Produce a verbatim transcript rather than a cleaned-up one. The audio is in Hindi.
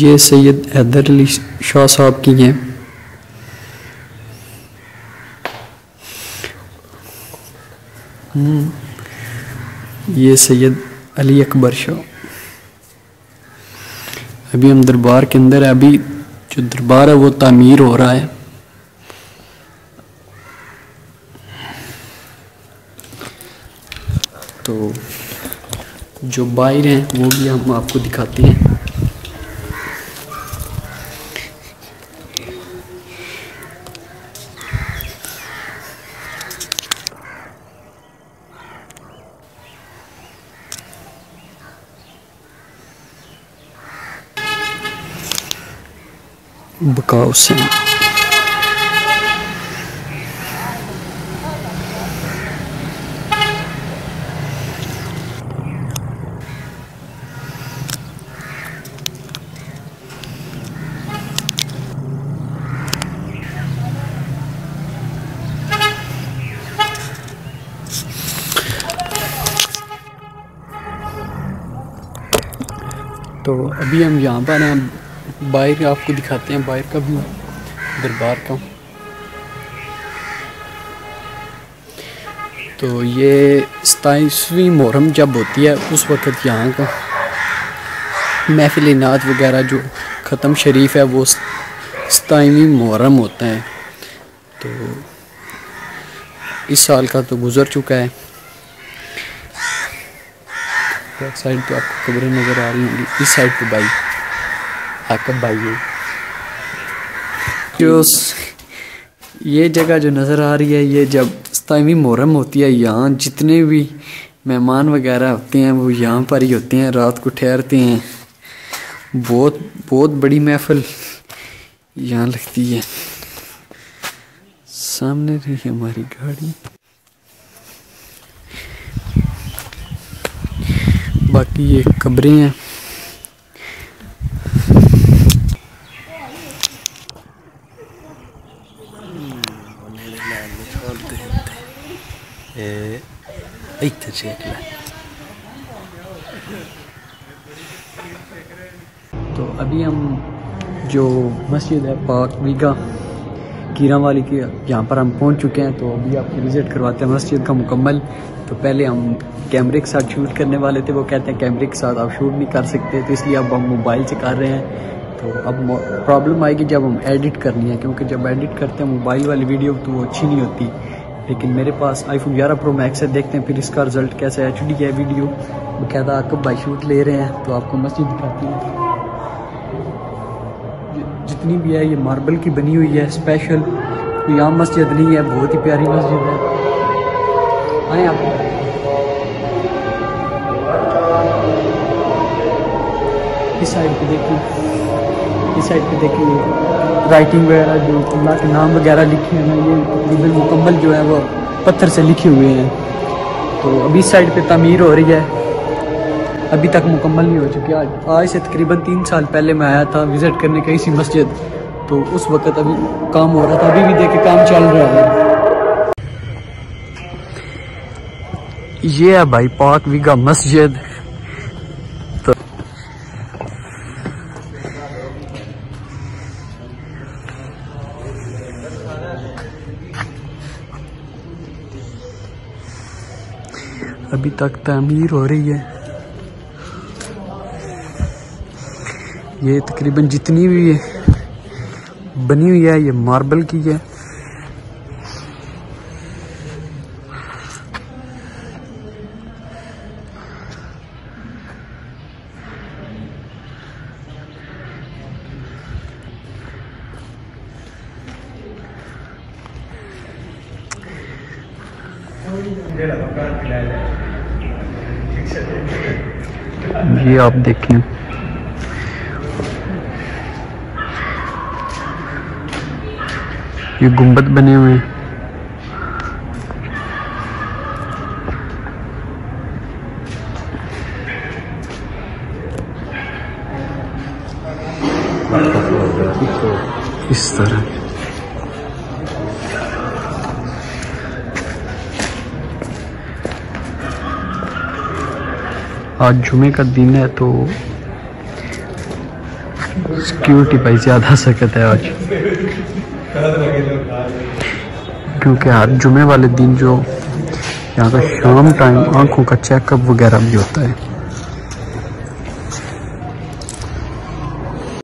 ये सैयद हैदर अली शाह साहब की हैं। ये सैयद अली अकबर शाह। अभी हम दरबार के अंदर है। अभी जो दरबार है वो तामीर हो रहा है। तो जो बाहर हैं वो भी हम आपको दिखाते हैं। बकाउ से तो अभी हम यहाँ पर हैं। बाहर आपको दिखाते हैं बाहर का भी दरबार का। तो ये सताईसवीं मुहर्रम जब होती है उस वक़्त यहाँ का महफिल नात वगैरह जो ख़त्म शरीफ है वो सताईसवीं मुहर्रम होता है। तो इस साल का तो गुज़र चुका है। बैक साइड पे आपको कब्रें नज़र आ रही होंगी। इस साइड पे भाई आकब भाई है। जो ये जगह जो नज़र आ रही है ये जब सताईसवीं मुहर्रम होती है यहाँ जितने भी मेहमान वगैरह होते हैं वो यहाँ पर ही होते हैं, रात को ठहरते हैं। बहुत बहुत बड़ी महफिल यहाँ लगती है। सामने रही हमारी गाड़ी। बाकी ये कब्रें हैं। तो अभी हम जो मस्जिद है पाक वीगा कीरा वाली की यहाँ पर हम पहुँच चुके हैं। तो अभी आपको विज़िट करवाते हैं मस्जिद का मुकम्मल। तो पहले हम कैमरे के साथ शूट करने वाले थे, वो कहते हैं कैमरे के साथ आप शूट नहीं कर सकते, तो इसलिए अब हम मोबाइल से कर रहे हैं। तो अब प्रॉब्लम आएगी जब हम एडिट करनी है, क्योंकि जब एडिट करते हैं मोबाइल वाली वीडियो तो वो अच्छी नहीं होती। लेकिन मेरे पास आईफोन ग्यारह प्रो मैक्स है, देखते हैं फिर इसका रिजल्ट कैसा है। एच डी है वीडियो। बकायदा आकब भाई शूट ले रहे हैं। तो आपको मस्जिद दिखाती हूँ। जितनी भी है ये मार्बल की बनी हुई है स्पेशल। तो यहाँ मस्जिद नहीं है, बहुत ही प्यारी मस्जिद है। आए आप इस साइड पे देखिए, इस साइड पे देखिए राइटिंग वगैरह जो अल्लाह के नाम वगैरह लिखे हैं ना, ये तकरीबन मुकम्मल जो है वो पत्थर से लिखे हुए हैं। तो अभी इस साइड पे तामीर हो रही है, अभी तक मुकम्मल नहीं हो चुकी। आज आज से तकरीबन तीन साल पहले मैं आया था विज़िट करने का इसी मस्जिद। तो उस वक़्त अभी काम हो रहा था, अभी भी देखे काम चल रहा है। ये है भाई पाक वीगा मस्जिद। तो अभी तक तामीर हो रही है। ये तकरीबन जितनी भी बनी हुई है ये मार्बल की है। ये आप देखें, ये गुंबद बने हुए हैं। इस तरह आज जुमे का दिन है तो सिक्योरिटी भाई ज़्यादा सख्त है आज, क्योंकि हर जुमे वाले दिन जो यहाँ का शाम टाइम आंखों का चेकअप वगैरह भी होता है।